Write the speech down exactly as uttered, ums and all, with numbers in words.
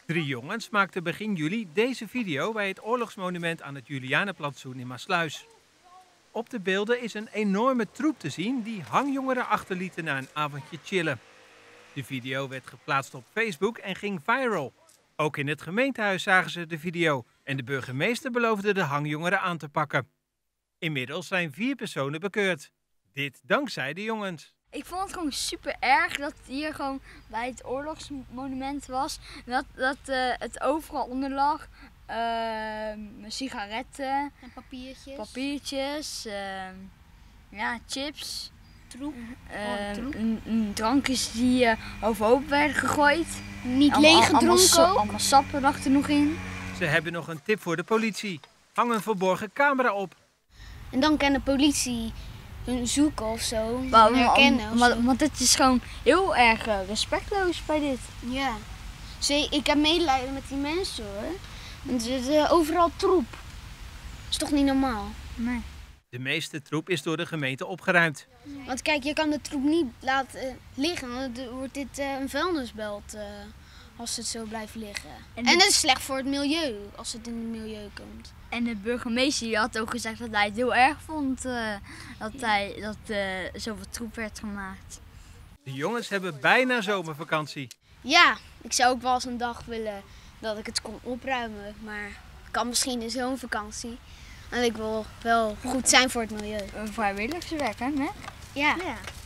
Drie jongens maakten begin juli deze video bij het oorlogsmonument aan het Julianenplantsoen in Maassluis. Op de beelden is een enorme troep te zien die hangjongeren achterlieten na een avondje chillen. De video werd geplaatst op Facebook en ging viral. Ook in het gemeentehuis zagen ze de video en de burgemeester beloofde de hangjongeren aan te pakken. Inmiddels zijn vier personen bekeurd. Dit dankzij de jongens. Ik vond het gewoon super erg dat het hier gewoon bij het oorlogsmonument was. Dat, dat uh, het overal onder lag. Uh, sigaretten. En papiertjes. Papiertjes. Uh, ja, chips. Troep. Uh, troep. N, n, drankjes die uh, overhoop werden gegooid. Niet Allemaal, leeg gedronken allemaal, ook. allemaal sappen lag er nog in. Ze hebben nog een tip voor de politie. Hang een verborgen camera op. En dan kan de politie hun zoeken of zo. Maar, herkennen of maar, zo. want het is gewoon heel erg uh, respectloos bij dit. Ja. Zee, ik heb medelijden met die mensen hoor. Want er is uh, overal troep. Dat is toch niet normaal? Nee. De meeste troep is door de gemeente opgeruimd. Want kijk, je kan de troep niet laten uh, liggen. Want dan wordt dit uh, een vuilnisbelt uh, als het zo blijft liggen. En, En en het is slecht voor het milieu als het in het milieu komt. En de burgemeester die had ook gezegd dat hij het heel erg vond uh, dat, hij, dat uh, zoveel troep werd gemaakt. De jongens hebben bijna zomervakantie. Ja, ik zou ook wel eens een dag willen dat ik het kon opruimen. Maar het kan misschien in zo'n vakantie. En ik wil wel goed zijn voor het milieu. Een vrijwilligerswerk, hè? Ja. Ja.